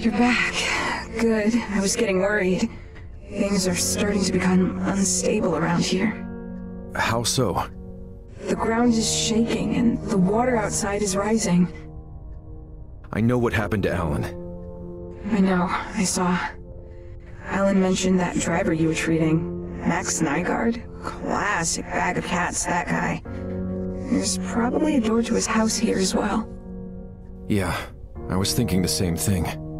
You're back. Good. I was getting worried. Things are starting to become unstable around here. How so? The ground is shaking and the water outside is rising. I know what happened to Alan. I know. I saw. Alan mentioned that driver you were treating. Max Nygaard? Classic bag of cats, that guy. There's probably a door to his house here as well. Yeah, I was thinking the same thing.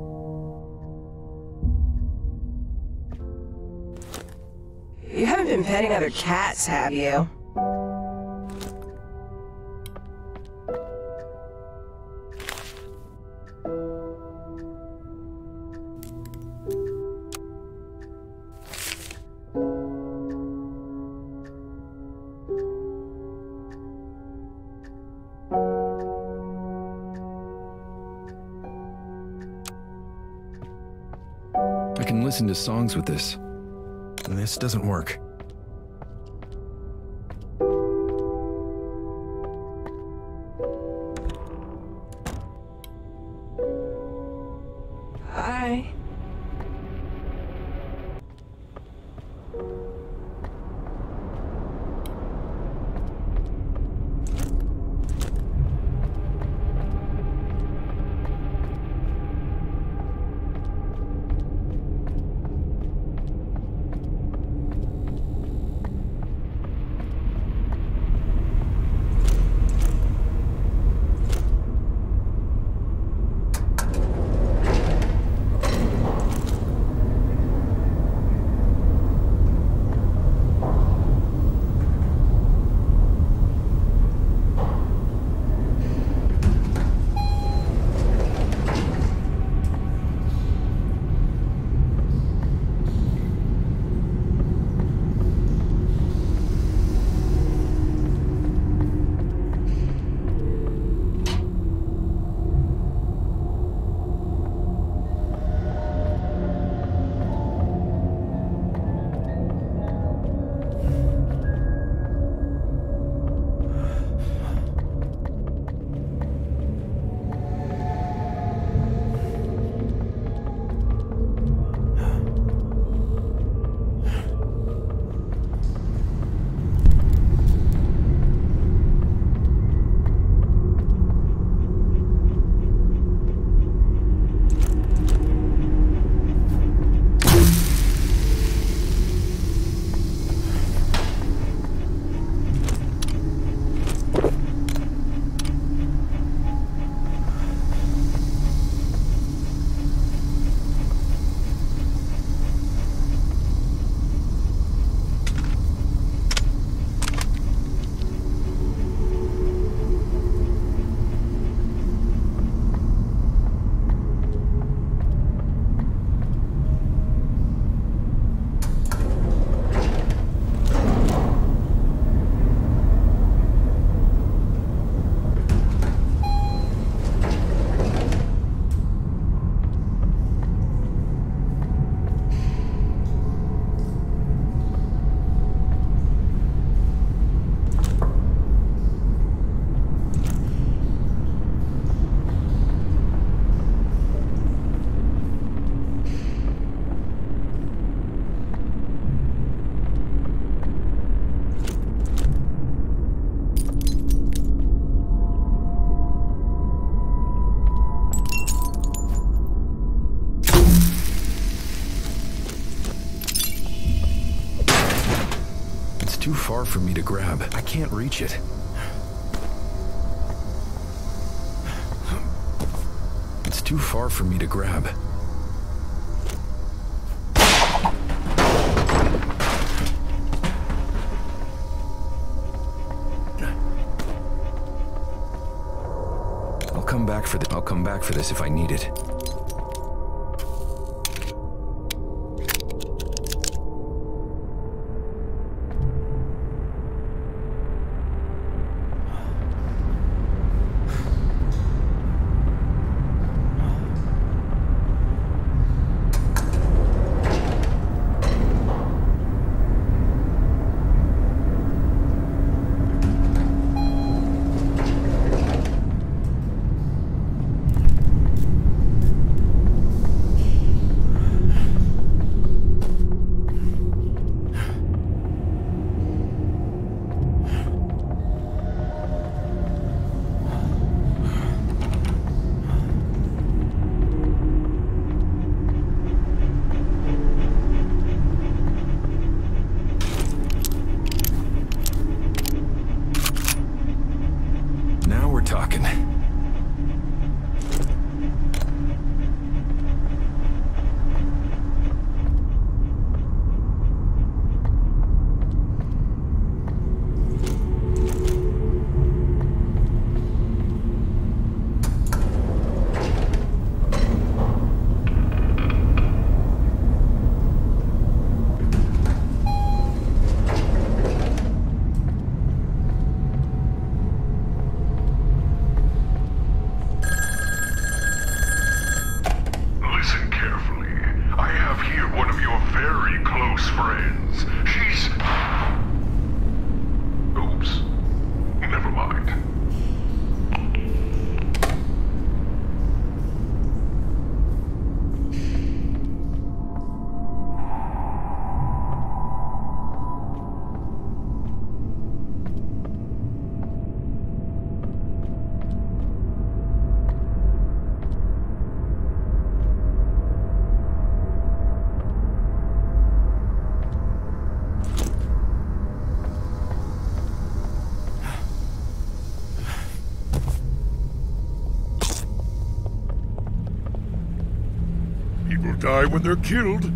You haven't been petting other cats, have you? I can listen to songs with this. This doesn't work. Hi. Too far for me to grab. I can't reach it. It's too far for me to grab. I'll come back for this if I need it. die when they're killed.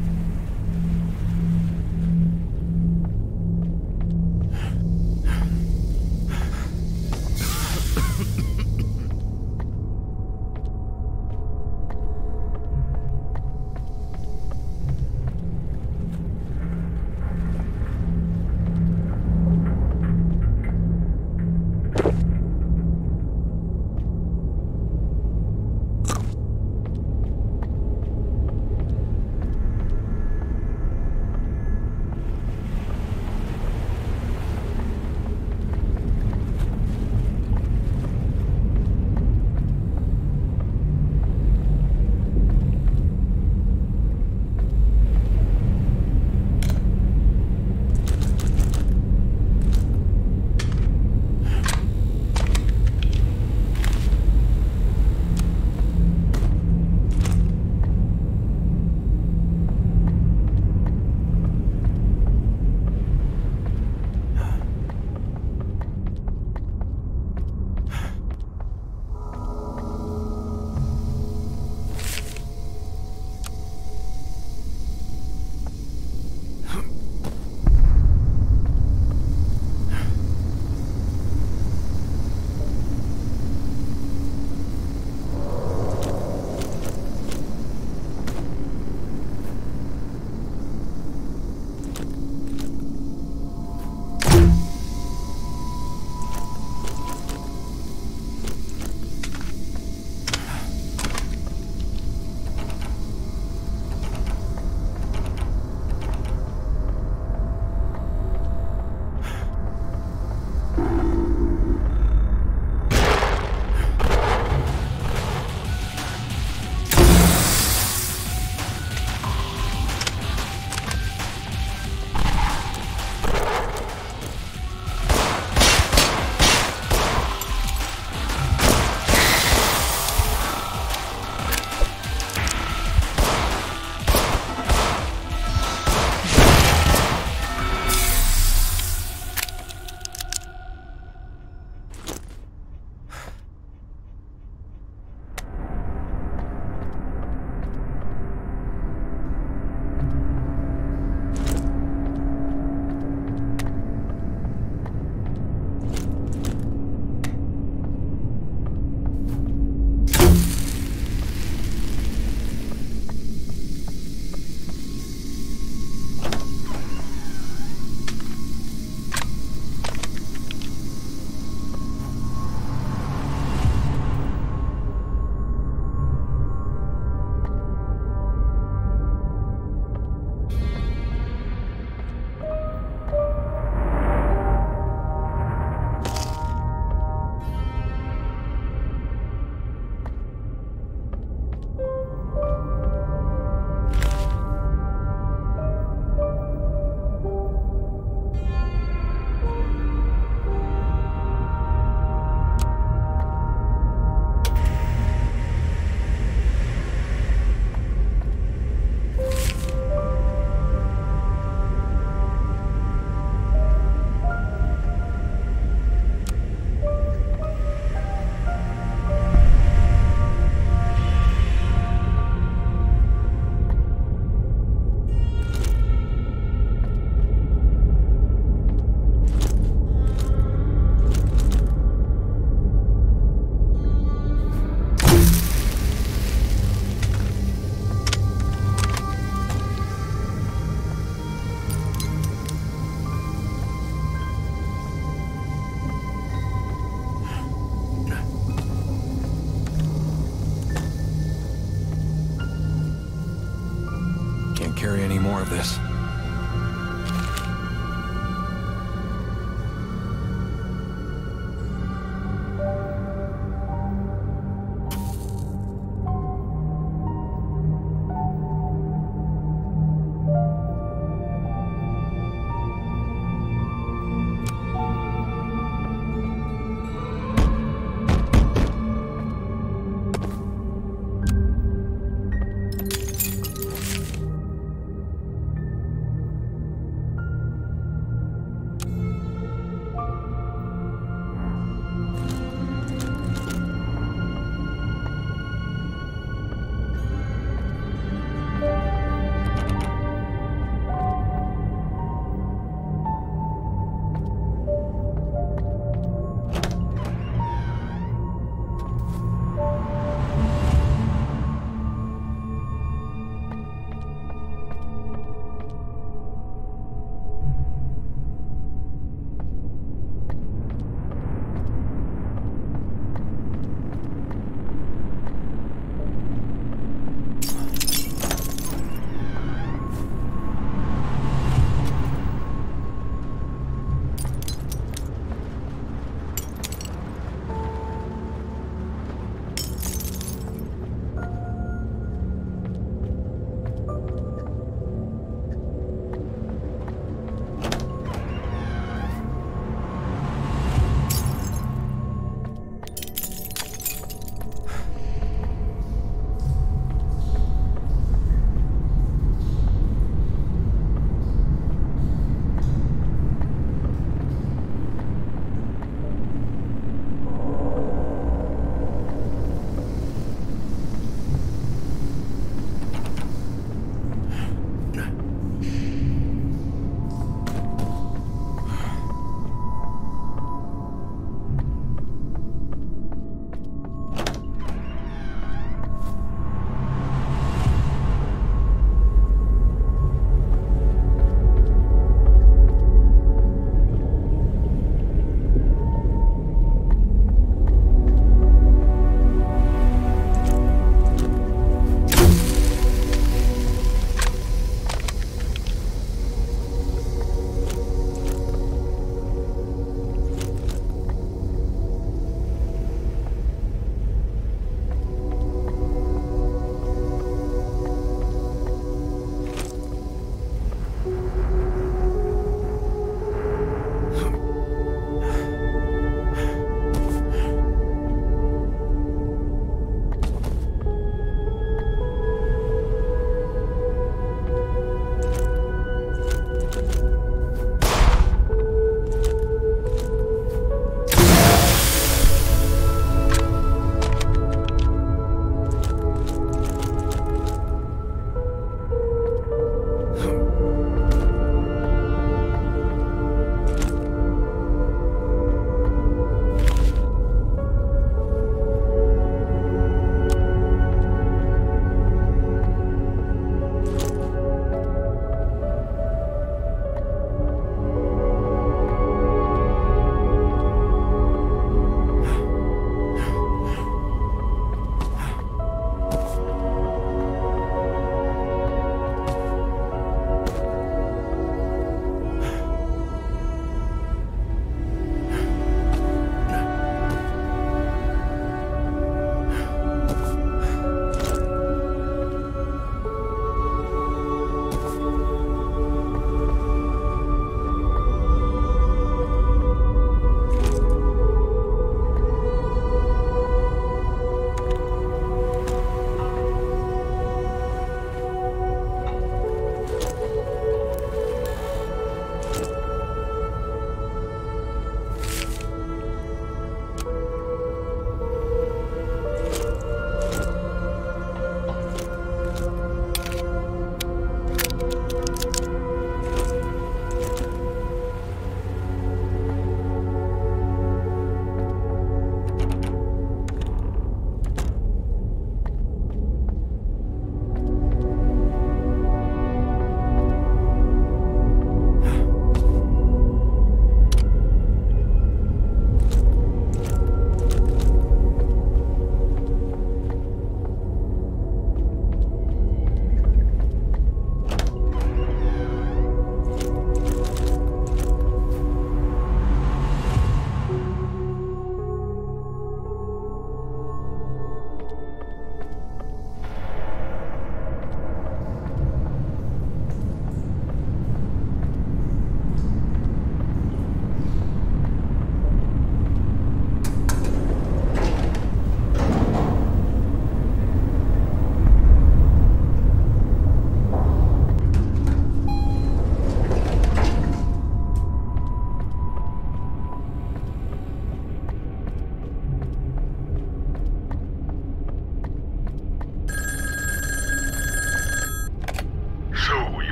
Carry any more of this.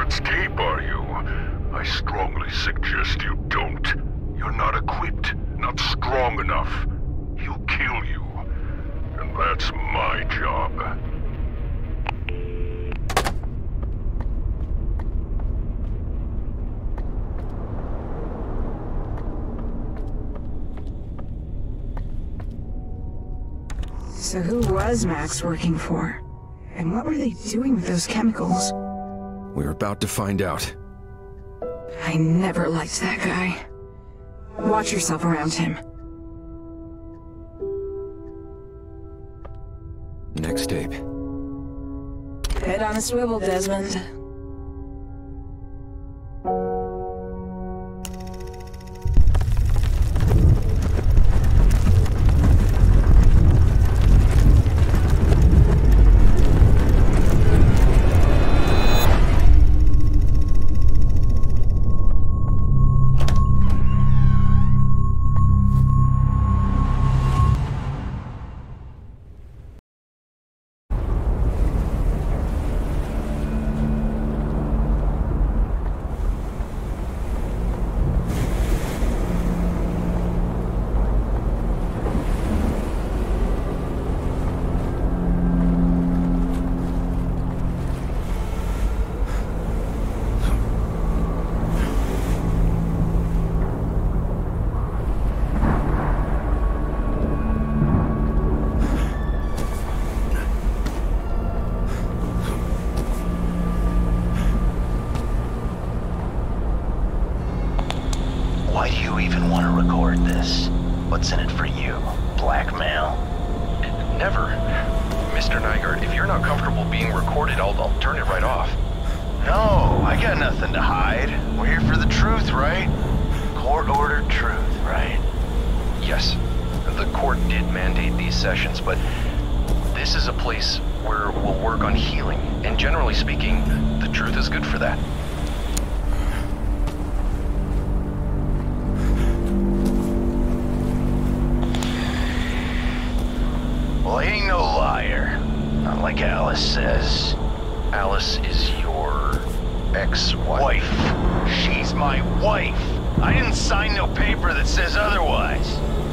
That's tape, are you? I strongly suggest you don't. You're not equipped, not strong enough. He'll kill you. And that's my job. So who was Max working for? And what were they doing with those chemicals? We're about to find out. I never liked that guy. Watch yourself around him. Next tape. Head on a swivel, Desmond. Why do you even want to record this? What's in it for you? Blackmail? Never. Mr. Nygaard, if you're not comfortable being recorded, I'll turn it right off. No, I got nothing to hide. We're here for the truth, right? Court-ordered truth, right? Yes. The court did mandate these sessions, but this is a place where we'll work on healing. And generally speaking, the truth is good for that. Well, he ain't no liar. Not like Alice says. Alice is your ex-wife. Wife. She's my wife. I didn't sign no paper that says otherwise.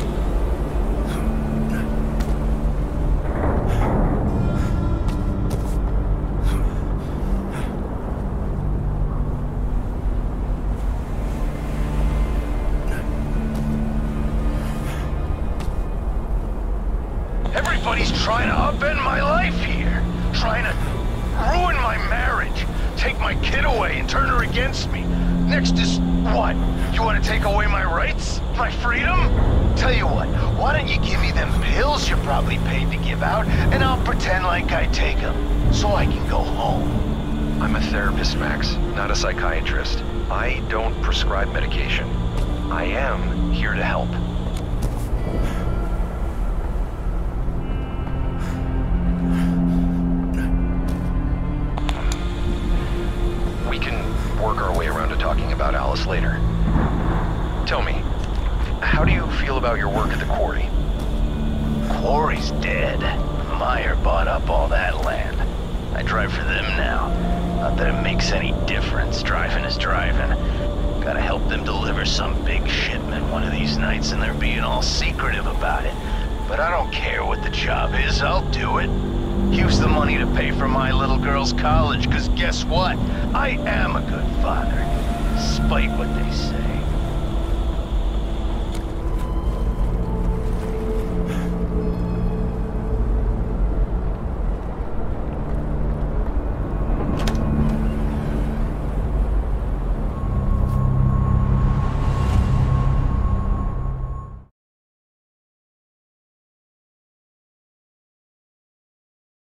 Everybody's trying to upend my life here. Trying to ruin my marriage. Take my kid away and turn her against me. Next is what? You want to take away my rights? My freedom? Tell you what, why don't you give me them pills you're probably paid to give out, and I'll pretend like I take them, so I can go home. I'm a therapist, Max, not a psychiatrist. I don't prescribe medication. I am here to help. We can work our way around to talking about Alice later. Tell me, how do you feel about your work at the quarry? Quarry's dead. Meyer bought up all that land. I drive for them now. Not that it makes any difference. Driving is driving. Gotta help them deliver some big shipment one of these nights, and they're being all secretive about it. But I don't care what the job is, I'll do it. Use the money to pay for my little girl's college, because guess what? I am a good father, despite what they say.